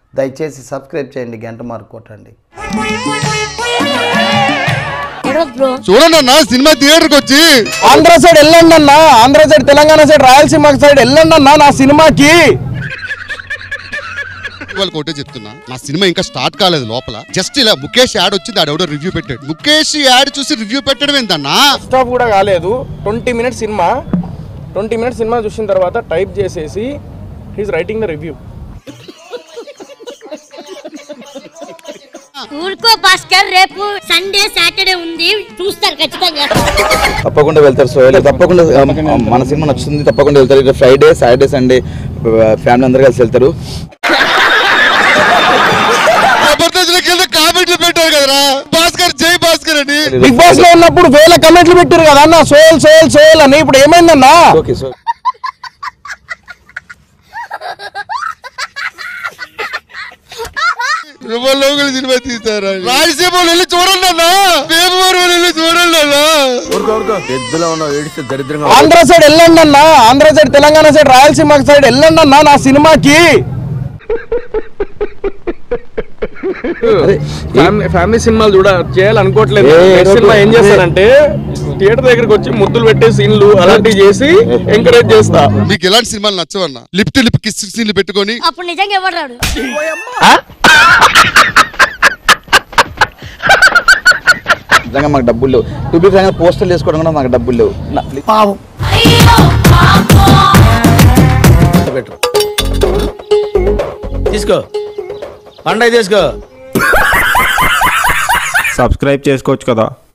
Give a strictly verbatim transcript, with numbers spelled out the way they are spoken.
దయచేసి సబ్స్క్రైబ్ చేయండి, గంట మార్క్ కొట్టండి. చూడండి అన్న సినిమా థియేటర్కి వచ్చి ఆంధ్ర సైడ్ వెళ్ళండి అన్న, Andhra side, Telangana side, Rayalaseema side వెళ్ళండి అన్న నా సినిమాకి. వాళ్ళు ఒకటే చెప్తున్నా, నా సినిమా ఇంకా స్టార్ట్ కాలేదు లోపల. జస్ట్ ఇలా ముఖేష్ యాడ్ వచ్చింది, ఆడెవడో రివ్యూ పెట్టాడు. ముఖేష్ యాడ్ చూసి రివ్యూ పెట్టడం ఏంటన్నా? స్టాప్ కూడా కాలేదు. Twenty minutes cinema twenty minutes cinema చూసిన తర్వాత టైప్ చేసేసి హీస్ రైటింగ్ ద రివ్యూ. ఊరుకో భాస్కర్, రేపు సండే సాటర్డే ఉంది, చూస్తారు ఖచ్చితంగా. తప్పకుండా వెళ్తారు సోయల్, తప్పకుండా మన సినిమా నచ్చుతుంది, తప్పకుండా వెళ్తారు. ఫ్రైడే, సాటర్డే, సండే ఫ్యామిలీ అందరు కలిసి వెళ్తారు. కామెంట్లు పెట్టారు కదరా భాస్కర్, జై భాస్కర్ అని. బిగ్ బాస్ లో ఉన్నప్పుడు వేల కమెంట్లు పెట్టారు కదా అన్న, సోయల్ సోయల్ సోయల్ అని. ఇప్పుడు ఏమైందన్నా? ఓకే సో సినిమా తీస్తారా? రాయలసీమ వెళ్ళి చూడండి అన్న, ఫిబ్రవరి వెళ్ళి చూడండి అన్న. ఆంధ్ర సైడ్ వెళ్ళండి అన్న, Andhra side, Telangana side, Rayalaseema side వెళ్ళండి అన్న నా సినిమాకి. ఫ్యామిలీ సినిమాలు చూడ చేయాలనుకోవట్లేదు. సినిమా ఏం చేస్తానంటే థియేటర్ దగ్గరికి వచ్చి ముద్దులు పెట్టే సీన్లు అలాంటివి చేసి ఎంకరేజ్ చేస్తా. మీకు ఎలాంటి సినిమాలు నచ్చవన్నా? లిప్ టు లిప్ కిస్ సీన్లు పెట్టుకొని అప్పుడు నిజంగా ఎవరు రాడు. నిజంగా మాకు డబ్బులు లేవు. టూ బీ ఫ్రాంక్ పోస్టర్లు వేసుకోవడం కూడా మాకు డబ్బులు లేవు. తీసుకో పండగ తీసుకో. సబ్స్క్రైబ్ చేసుకోవచ్చు కదా.